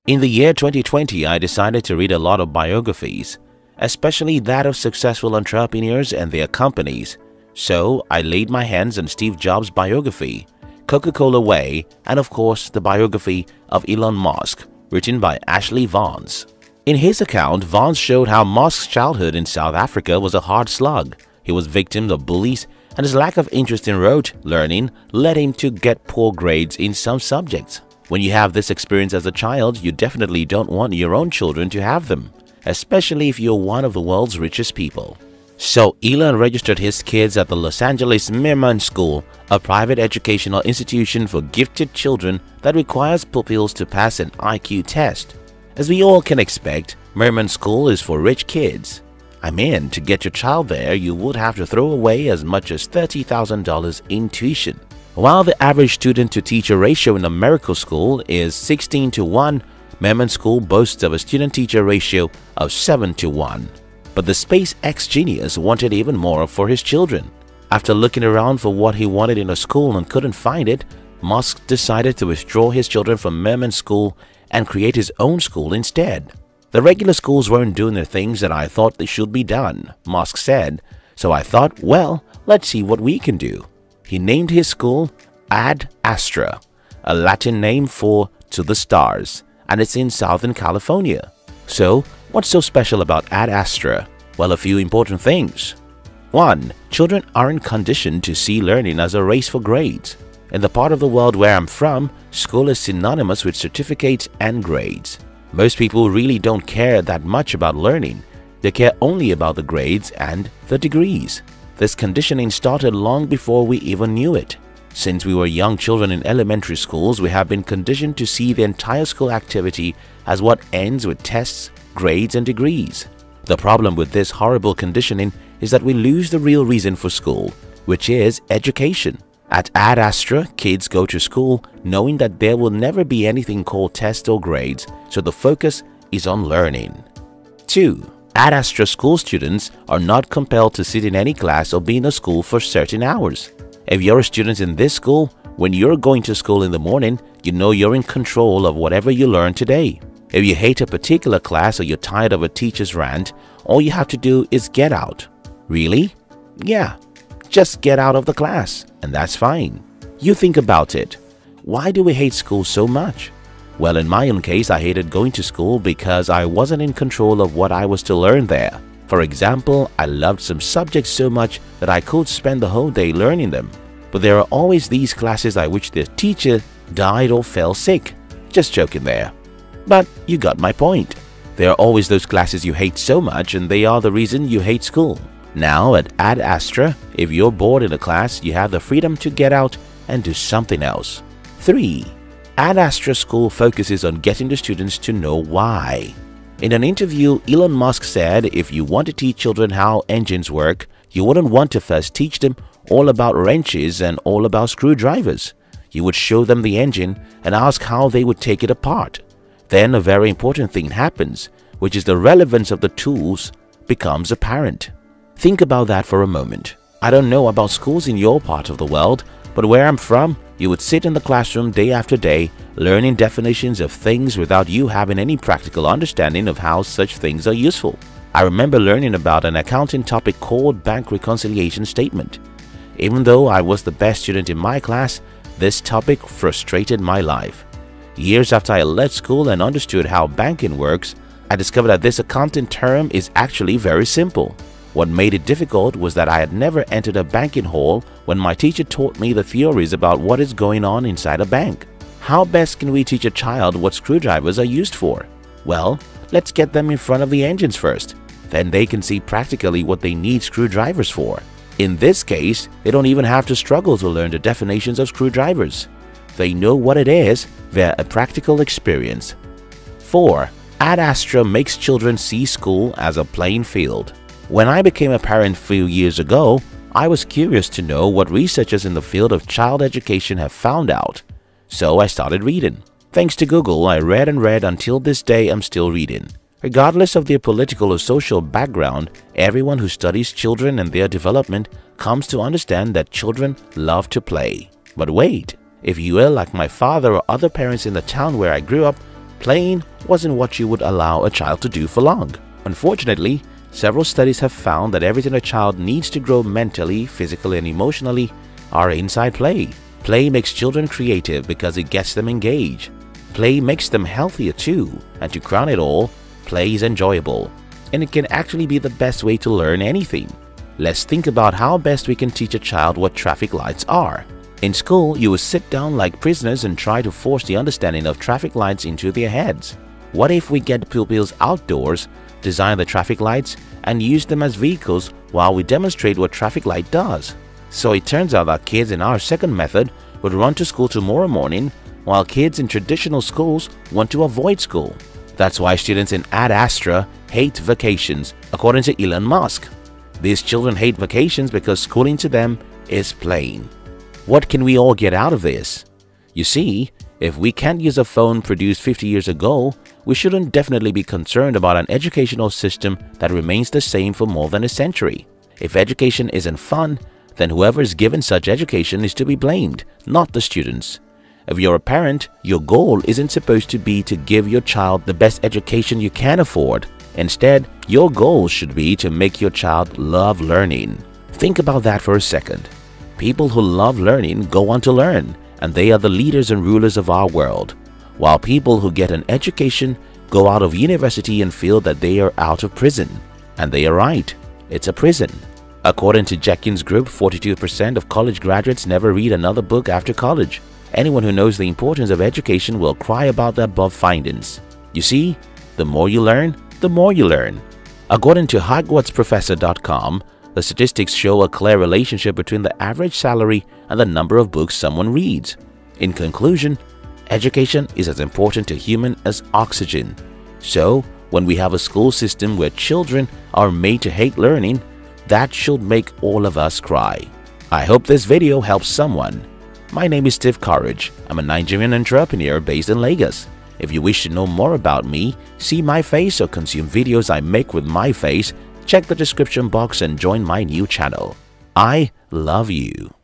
In the year 2020, I decided to read a lot of biographies, especially that of successful entrepreneurs and their companies. So I laid my hands on Steve Jobs' biography, Coca-Cola Way, and of course the biography of Elon Musk, written by Ashley Vance. In his account, Vance showed how Musk's childhood in South Africa was a hard slug. He was victim of bullies, and his lack of interest in rote learning led him to get poor grades in some subjects. When you have this experience as a child, you definitely don't want your own children to have them, especially if you're one of the world's richest people. So Elon registered his kids at the Los Angeles Merriman School, a private educational institution for gifted children that requires pupils to pass an IQ test. As we all can expect, Merriman School is for rich kids. I mean, to get your child there, you would have to throw away as much as $30,000 in tuition. While the average student-to-teacher ratio in a miracle school is 16:1, Merriman School boasts of a student-teacher ratio of 7:1. But the SpaceX genius wanted even more for his children. After looking around for what he wanted in a school and couldn't find it, Musk decided to withdraw his children from Merriman School and create his own school instead. The regular schools weren't doing the things that I thought they should be done, Musk said, so I thought, well, let's see what we can do. He named his school Ad Astra, a Latin name for to the stars, and it's in Southern California. So, what's so special about Ad Astra? Well, a few important things. 1. Children aren't conditioned to see learning as a race for grades. In the part of the world where I'm from, school is synonymous with certificates and grades. Most people really don't care that much about learning. They care only about the grades and the degrees. This conditioning started long before we even knew it. Since we were young children in elementary schools, we have been conditioned to see the entire school activity as what ends with tests, grades, and degrees. The problem with this horrible conditioning is that we lose the real reason for school, which is education. At Ad Astra, kids go to school knowing that there will never be anything called tests or grades, so the focus is on learning. 2. Ad Astra school students are not compelled to sit in any class or be in a school for certain hours. If you're a student in this school, when you're going to school in the morning, you know you're in control of whatever you learn today. If you hate a particular class or you're tired of a teacher's rant, all you have to do is get out. Really? Yeah, just get out of the class, and that's fine. You think about it. Why do we hate school so much? Well, in my own case, I hated going to school because I wasn't in control of what I was to learn there. For example, I loved some subjects so much that I could spend the whole day learning them. But there are always these classes at which the teacher died or fell sick. Just joking there. But you got my point. There are always those classes you hate so much, and they are the reason you hate school. Now at Ad Astra, if you're bored in a class, you have the freedom to get out and do something else. 3. Ad Astra School focuses on getting the students to know why. In an interview, Elon Musk said if you want to teach children how engines work, you wouldn't want to first teach them all about wrenches and all about screwdrivers. You would show them the engine and ask how they would take it apart. Then a very important thing happens, which is the relevance of the tools becomes apparent. Think about that for a moment. I don't know about schools in your part of the world, but where I'm from, you would sit in the classroom day after day, learning definitions of things without you having any practical understanding of how such things are useful. I remember learning about an accounting topic called bank reconciliation statement. Even though I was the best student in my class, this topic frustrated my life. Years after I left school and understood how banking works, I discovered that this accounting term is actually very simple. What made it difficult was that I had never entered a banking hall when my teacher taught me the theories about what is going on inside a bank. How best can we teach a child what screwdrivers are used for? Well, let's get them in front of the engines first. Then they can see practically what they need screwdrivers for. In this case, they don't even have to struggle to learn the definitions of screwdrivers. They know what it is via a practical experience. 4. Ad Astra makes children see school as a playing field. When I became a parent a few years ago, I was curious to know what researchers in the field of child education have found out. So I started reading. Thanks to Google, I read and read until this day I'm still reading. Regardless of their political or social background, everyone who studies children and their development comes to understand that children love to play. But wait, if you were like my father or other parents in the town where I grew up, Playing wasn't what you would allow a child to do for long. Unfortunately, several studies have found that everything a child needs to grow mentally, physically, and emotionally are inside play. Play makes children creative because it gets them engaged. Play makes them healthier too, and to crown it all, play is enjoyable, and it can actually be the best way to learn anything. Let's think about how best we can teach a child what traffic lights are. In school, you will sit down like prisoners and try to force the understanding of traffic lights into their heads. What if we get pupils outdoors, design the traffic lights, and use them as vehicles while we demonstrate what traffic light does? So it turns out that kids in our second method would run to school tomorrow morning, while kids in traditional schools want to avoid school. That's why students in Ad Astra hate vacations, according to Elon Musk. These children hate vacations because schooling to them is playing. What can we all get out of this? You see, if we can't use a phone produced 50 years ago, we shouldn't definitely be concerned about an educational system that remains the same for more than a century. If education isn't fun, then whoever is given such education is to be blamed, not the students. If you're a parent, your goal isn't supposed to be to give your child the best education you can afford. Instead, your goal should be to make your child love learning. Think about that for a second. People who love learning go on to learn, and they are the leaders and rulers of our world, while people who get an education go out of university and feel that they are out of prison. And they are right, it's a prison. According to Jenkins Group, 42% of college graduates never read another book after college. Anyone who knows the importance of education will cry about the above findings. You see, the more you learn, the more you learn. According to HogwartsProfessor.com, the statistics show a clear relationship between the average salary and the number of books someone reads. In conclusion, education is as important to human as oxygen. So, when we have a school system where children are made to hate learning, that should make all of us cry. I hope this video helps someone. My name is Steve Courage. I'm a Nigerian entrepreneur based in Lagos. If you wish to know more about me, see my face or consume videos I make with my face, check the description box and join my new channel. I love you.